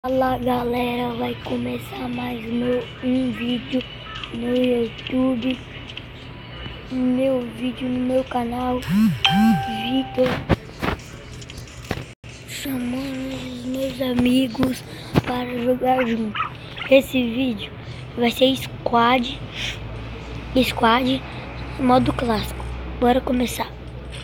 Fala galera, vai começar mais um vídeo no YouTube, no meu canal, Vitor, chamando os meus amigos para jogar junto. Esse vídeo vai ser squad, modo clássico. Bora começar.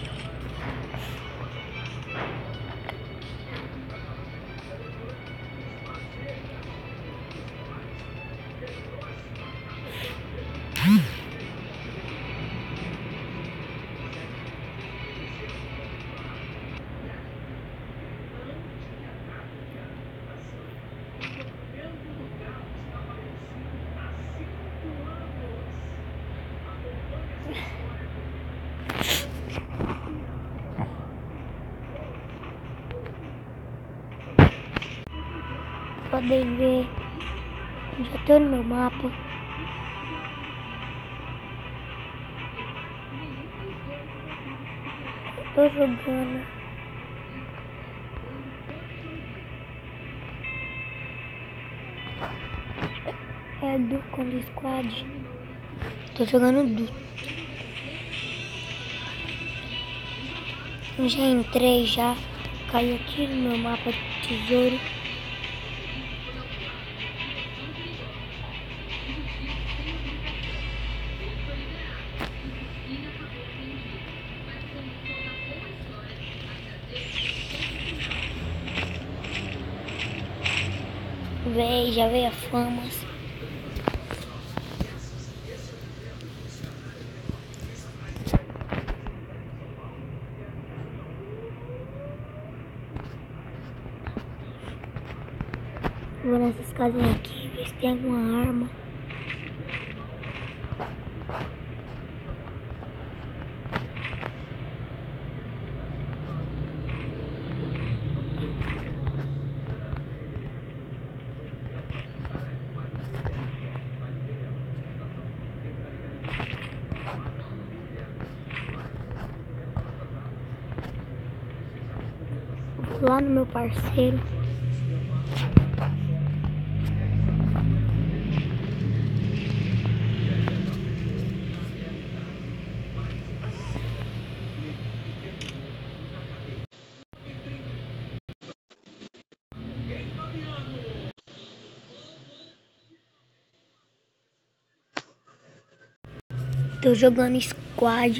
Podem ver, já tô no meu mapa. Tô jogando. É do com squad. Tô jogando do. Já entrei já. Caí aqui no meu mapa de tesouro. Já veio a famas. Vou nessas casinhas aqui, ver se tem alguma arma. Vou lá no meu parceiro. Tô jogando squad.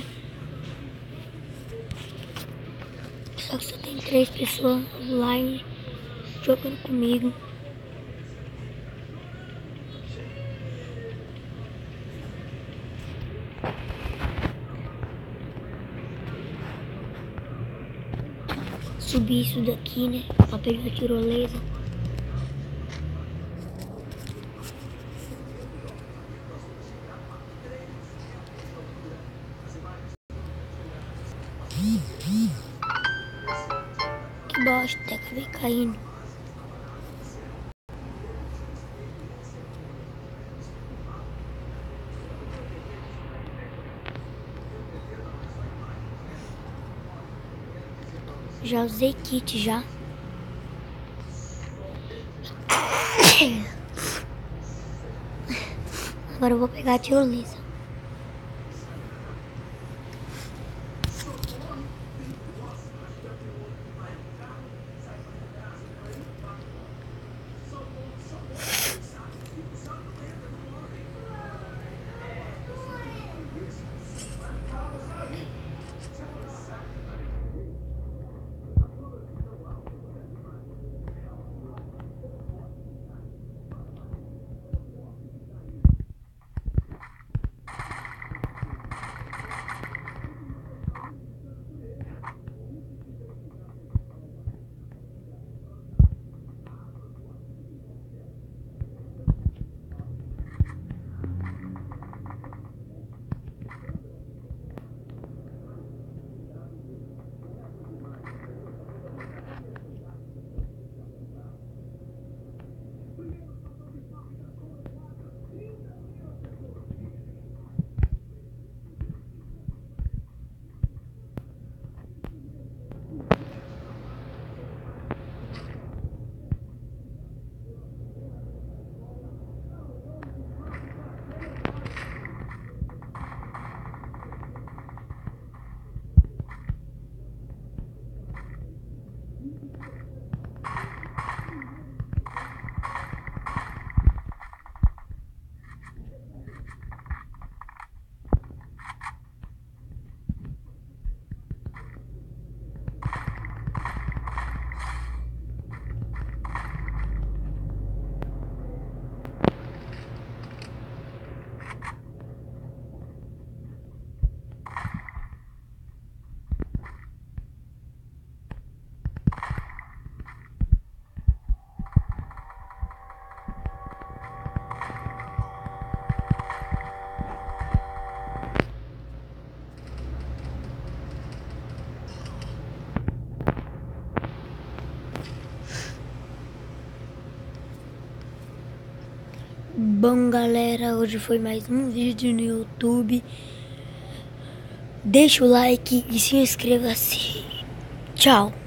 Só que só tem 3 pessoas online jogando comigo. Subir isso daqui, né? Pra pegar a tirolesa. Que bosta, acabei caindo. Já usei kit já. Agora eu vou pegar a tirolesa. Bom, galera, hoje foi mais um vídeo no YouTube. Deixa o like e se inscreva-se. Tchau.